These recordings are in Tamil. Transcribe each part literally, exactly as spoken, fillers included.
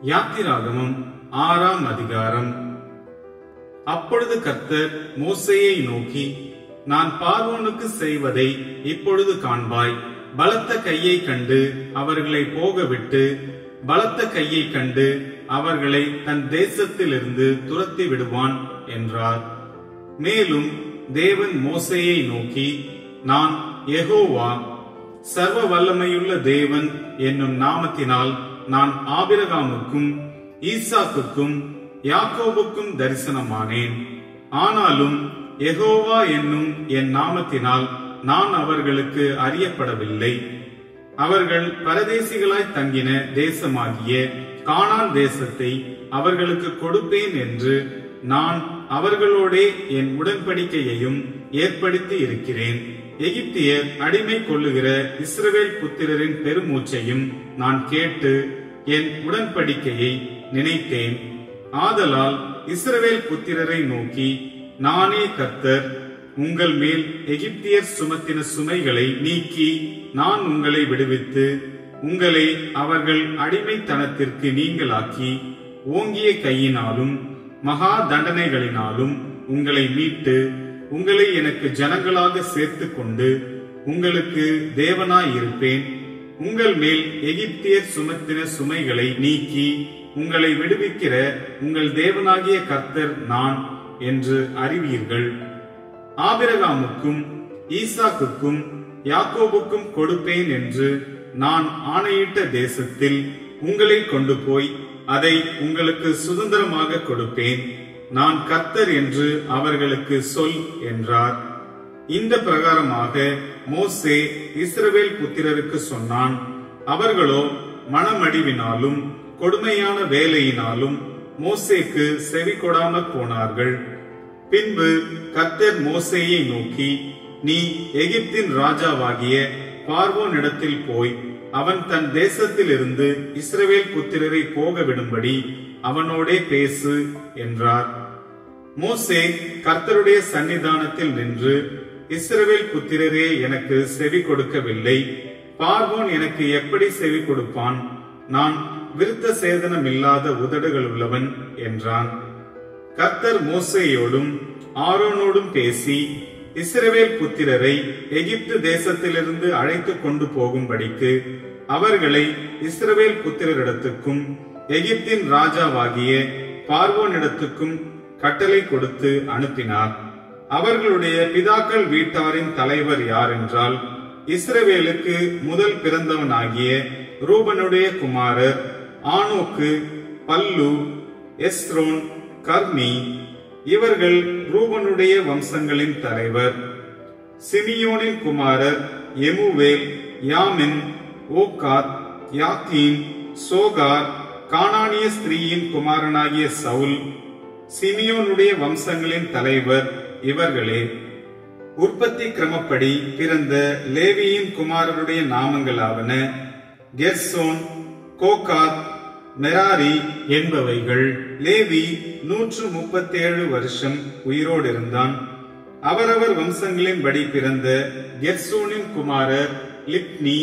யாத்திராகமம் ஆறாம் அதிகாரம். அப்பொழுது கர்த்தர் மோசேயை நோக்கி, நான் பார்வோனுக்கு செய்வதை இப்பொழுது காண்பாய். பலத்த கையை கண்டு அவர்களை போகவிட்டு, பலத்த கையை கண்டு அவர்களை தன் தேசத்திலிருந்து துரத்தி விடுவான் என்றார். மேலும் தேவன் மோசேயை நோக்கி, நான் யெகோவா, சர்வ வல்லமையுள்ள தேவன் என்னும் நாமத்தினால் நான் ஆபிரகாமுக்கும் ஈசாக்குக்கும் யாக்கோபுக்கும் தரிசனமானேன். ஆனாலும் யெகோவா என்னும் என் நாமத்தினால் நான் அவர்களுக்கு அறியப்படவில்லை. அவர்கள் பரதேசிகளாய் தங்கின தேசமாகிய கானான் தேசத்தை அவர்களுக்கு கொடுப்பேன் என்று நான் அவர்களோடே என் உடன்படிக்கையையும் ஏற்படுத்தி இருக்கிறேன். எகிப்தியர் அடிமை கொள்ளுகிற இஸ்ரவேல் புத்திரரின் பெருமூச்சையும் நான் கேட்டு என் உடன்படிக்கையை நினைத்தேன். ஆதலால் இஸ்ரவேல் புத்திரரை நோக்கி, நானே கர்த்தர். உங்கள் மேல் எகிப்தியர் சுமத்தின சுமைகளை நீக்கி நான் உங்களை விடுவித்து உங்களை அவர்கள் அடிமைத்தனத்திற்கு நீங்களாக்கி ஓங்கிய கையினாலும் மகா தண்டனைகளினாலும் உங்களை மீட்டு உங்களை எனக்கு ஜனங்களாக சேர்த்து கொண்டு உங்களுக்கு தேவனாயிருப்பேன். உங்கள் மேல் எகிப்தியர் சுமத்தின சுமைகளை நீக்கி உங்களை விடுவிக்கிற உங்கள் தேவனாகிய கர்த்தர் நான் என்று அறிவீர்கள். ஆபிரகாமுக்கும் ஈசாக்குக்கும் யாக்கோபுக்கும் கொடுப்பேன் என்று நான் ஆணையிட்ட தேசத்தில் உங்களை கொண்டு போய் அதை உங்களுக்கு சுதந்திரமாக கொடுப்பேன். நான் கர்த்தர் என்று அவர்களுக்கு சொல் என்றார். இந்த பிரகாரமாக மோசே இஸ்ரவேல் புத்திரருக்கு சொன்னான். அவர்களோ மனமடிவினாலும் கொடுமையான வேலையினாலும் மோசேக்கு செவி கொடாமற் போனார்கள். பின்பு கர்த்தர் மோசேயை நோக்கி, நீ எகிப்தின் ராஜாவாகிய பார்வோனிடத்தில் போய் அவன் தன் தேசத்திலிருந்து இஸ்ரவேல் புத்திரரை போக விடும்படி அவனோடே பேசு என்றார். மோசே கர்த்தருடைய சன்னிதானத்தில் நின்று, இஸ்ரவேல் புத்திரரே எனக்கு செவி கொடுக்கவில்லை. பார்வோன் எனக்கு எப்படி செவி கொடுப்பான்? நான் விருத்த சேதனம் இல்லாத உதடுகள் உள்ளவன் என்றான். கர்த்தர் மோசேயோடும் ஆரோனோடும் பேசி, இஸ்ரவேல் புத்திரரை எகிப்து தேசத்திலிருந்து அழைத்து கொண்டு போகும்படிக்கு அவர்களை இஸ்ரவேல் புத்திரரிடத்துக்கும் எகிப்தின் ராஜாவாகிய பார்வோனிடத்துக்கும் கட்டளை கொடுத்து அனுப்பினார். அவர்களுடைய பிதாக்கள் வீட்டாரின் தலைவர் யார் என்றால், இஸ்ரவேலுக்கு முதல் பிறந்தவனாகிய ரூபனுடைய குமாரர் ஆனோக்கு, பல்லு, எஸ்ரோன், கர்மி. இவர்கள் ரூபனுடைய வம்சங்களின் தலைவர். சிமியோனின் குமாரர் எமுவேல், யாமின், ஓகாத், யாக்கீன், சோகார். கானானிய ஸ்திரீயின் குமாரனாகிய சவுல். சிமியோனுடைய வம்சங்களின் தலைவர் இவர்களே. உற்பத்தி கிரமப்படி பிறந்த லேவியின் குமாரருடைய நாமங்களாவன கெர்சோன், கோகாத், மெராரி என்பவைகள். லேவி நூற்று முப்பத்தி ஏழு வருஷம் உயிரோடு இருந்தான். அவரவர் வம்சங்களின் படி பிறந்த கெர்சோனின் குமாரர் லிப்னி,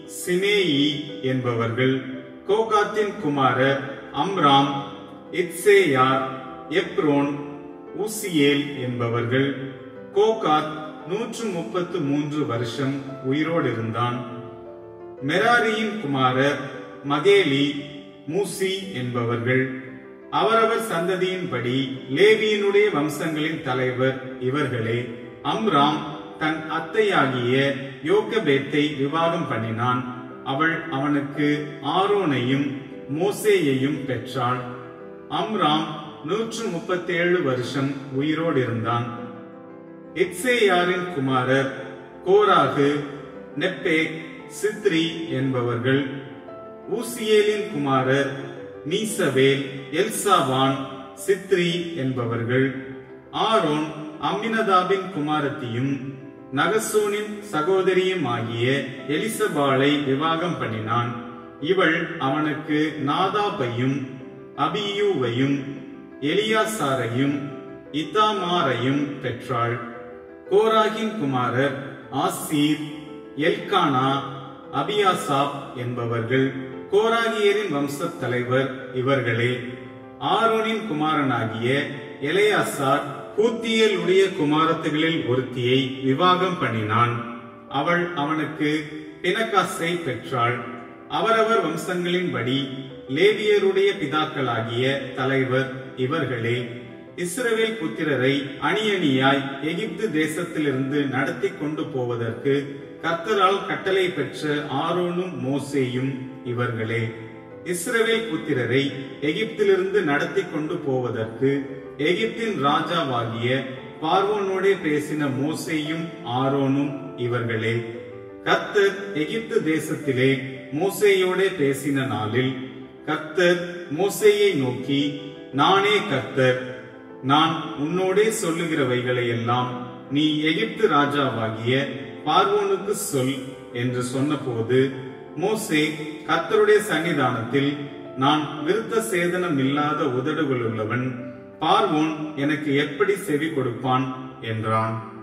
சிமேயி என்பவர்கள். கோகாத்தின் குமாரர் அம்ராம், இத்சேயார், எப்ரோன், ஊசியேல் என்பவர்கள். கோகாத் நூற்று முப்பத்து மூன்று வருஷம் உயிரோடு இருந்தான். மெராரியின் குமாரர் மகேலி, மூசி என்பவர்கள். அவரவர் சந்ததியின்படி லேவியினுடைய வம்சங்களின் தலைவர் இவர்களே. அம்ராம் தன் அத்தையாகிய யோகபேத்தை விவாகம் பண்ணினான். அவள் அவனுக்கு ஆரோனையும் மோசேயையும் பெற்றாள். அம்ராம் நூற்று முப்பத்தி ஏழு வருஷம் உயிரோடு இருந்தான். இத்சேயாரின் குமாரர் கோராகு, நெப்பே, சித்ரி என்பவர்கள். ஊசியேலின் குமாரர் மீசவேல், எல்சாவான், சித்ரி என்பவர்கள். ஆரோன் அம்மினதாபின் குமாரத்தியும் நகசோனின் சகோதரியும் ஆகிய எலிசபாளை விவாகம் பண்ணினான். இவள் அவனுக்கு நாதாபையும் அபியூவையும் எலியாசாரையும் இத்தாமாரையும் பெற்றாள். கோராகின் குமாரர் ஆசீர், எல்கானா, அபியாசாப் என்பவர்கள். கோராகியரின் வம்ச தலைவர் இவர்களே. ஆரோனின் குமாரனாகிய எலெயாசார் பூத்தியேல் உடைய குமாரத்துகளில் ஒருத்தியை விவாகம் பண்ணினான். அவள் அவனுக்கு பினகாசை பெற்றாள். அவரவர் வம்சங்களின்படி லேவியருடைய பிதாக்களாகிய தலைவர் இவர்களே. இஸ்ரவேல் புத்திரரை அணி அணியாய் எகிப்து தேசத்திலிருந்து நடத்தி கொண்டு போவதற்கு கர்த்தரால் கட்டளை பெற்ற ஆரோனும் மோசேயும் இவர்களே. இஸ்ரவேல் புத்திரரை எகிப்திலிருந்து நடத்தி கொண்டு போவதற்கு எகிப்தின் ராஜாவாகிய பார்வோனோடே பேசின மோசேயும் ஆரோனும் இவர்களே. கர்த்தர் எகிப்து தேசத்திலே மோசேயோடே பேசின நாளில் கர்த்தர் மோசேயை நோக்கி, நானே கர்த்தர், நான் உன்னோடே சொல்லுகிறவைகளை எல்லாம் நீ எகிப்து ராஜாவாகிய பார்வோனுக்கு சொல் என்று சொன்னபோது, மோசே கர்த்தருடைய சன்னிதானத்தில், நான் விருத்த சேதனம் இல்லாத உதடுகளுள்ளவன், பார்வோன் எனக்கு எப்படி செவி கொடுப்பான் என்றான்.